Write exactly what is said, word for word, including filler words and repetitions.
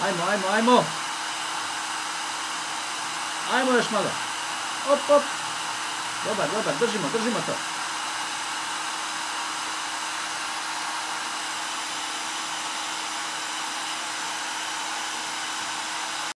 Ajmo, ajmo, ajmo. Ajmo još malo. Op, op. Dobar, dobar, držimo, držimo to.